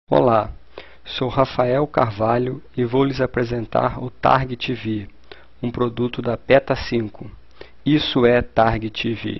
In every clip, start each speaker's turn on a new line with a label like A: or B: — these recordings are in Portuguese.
A: Olá, sou Rafael Carvalho e vou lhes apresentar o Targ TV, um produto da Peta 5. Isso é Targ TV.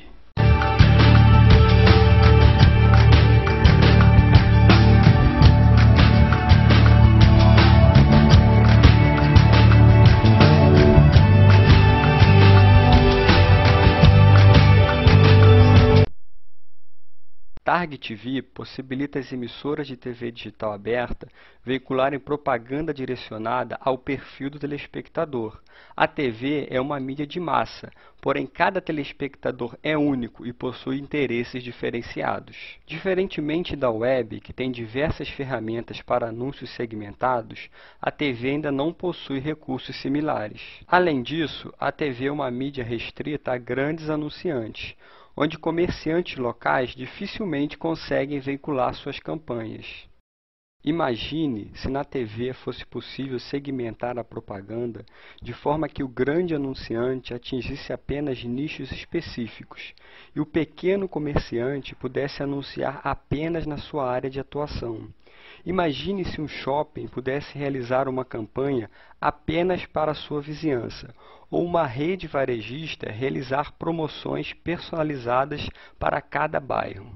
A: Targ TV possibilita às emissoras de TV digital aberta veicularem propaganda direcionada ao perfil do telespectador. A TV é uma mídia de massa, porém cada telespectador é único e possui interesses diferenciados. Diferentemente da web, que tem diversas ferramentas para anúncios segmentados, a TV ainda não possui recursos similares. Além disso, a TV é uma mídia restrita a grandes anunciantes, onde comerciantes locais dificilmente conseguem veicular suas campanhas. Imagine se na TV fosse possível segmentar a propaganda de forma que o grande anunciante atingisse apenas nichos específicos e o pequeno comerciante pudesse anunciar apenas na sua área de atuação. Imagine se um shopping pudesse realizar uma campanha apenas para a sua vizinhança, ou uma rede varejista realizar promoções personalizadas para cada bairro.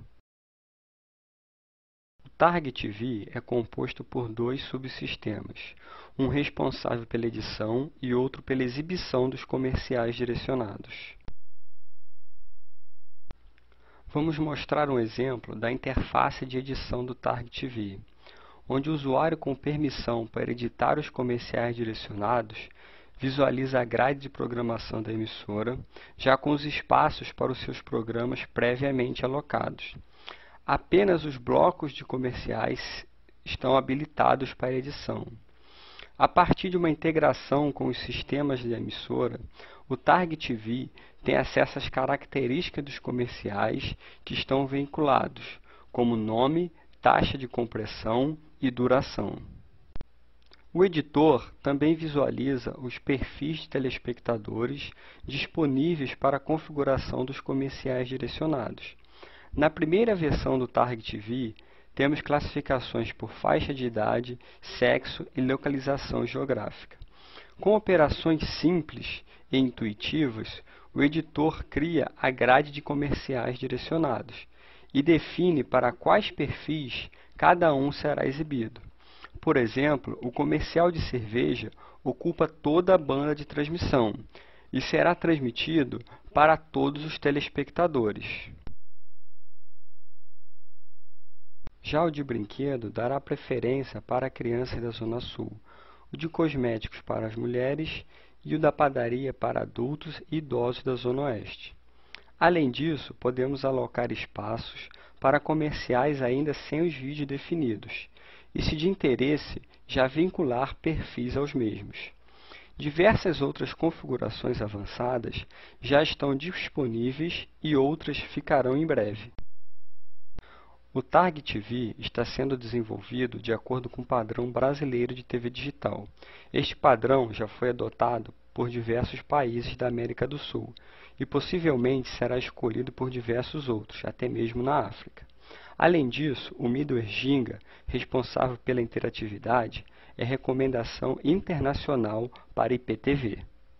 A: O Targ TV é composto por dois subsistemas, um responsável pela edição e outro pela exibição dos comerciais direcionados. Vamos mostrar um exemplo da interface de edição do Targ TV, onde o usuário com permissão para editar os comerciais direcionados visualiza a grade de programação da emissora, já com os espaços para os seus programas previamente alocados. Apenas os blocos de comerciais estão habilitados para edição. A partir de uma integração com os sistemas da emissora, o Targ TV tem acesso às características dos comerciais que estão vinculados, como nome, taxa de compressão e duração. O editor também visualiza os perfis de telespectadores disponíveis para a configuração dos comerciais direcionados. Na primeira versão do Targ TV, temos classificações por faixa de idade, sexo e localização geográfica. Com operações simples e intuitivas, o editor cria a grade de comerciais direcionados e define para quais perfis cada um será exibido. Por exemplo, o comercial de cerveja ocupa toda a banda de transmissão e será transmitido para todos os telespectadores. Já o de brinquedo dará preferência para crianças da Zona Sul, o de cosméticos para as mulheres e o da padaria para adultos e idosos da Zona Oeste. Além disso, podemos alocar espaços para comerciais ainda sem os vídeos definidos, e, se de interesse, já vincular perfis aos mesmos. Diversas outras configurações avançadas já estão disponíveis e outras ficarão em breve. O Targ TV está sendo desenvolvido de acordo com o padrão brasileiro de TV digital. Este padrão já foi adotado por diversos países da América do Sul e possivelmente será escolhido por diversos outros, até mesmo na África. Além disso, o middleware Ginga, responsável pela interatividade, é recomendação internacional para IPTV.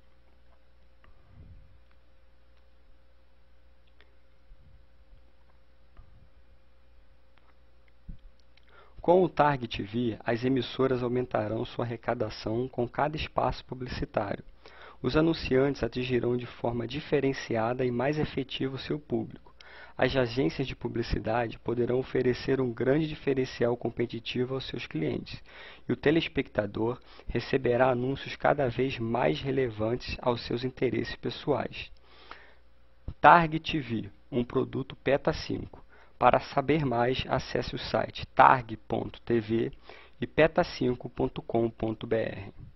A: Com o Targ TV, as emissoras aumentarão sua arrecadação com cada espaço publicitário. Os anunciantes atingirão de forma diferenciada e mais efetiva o seu público. As agências de publicidade poderão oferecer um grande diferencial competitivo aos seus clientes, e o telespectador receberá anúncios cada vez mais relevantes aos seus interesses pessoais. Targ TV, um produto Peta 5. Para saber mais, acesse o site targ.tv e peta5.com.br.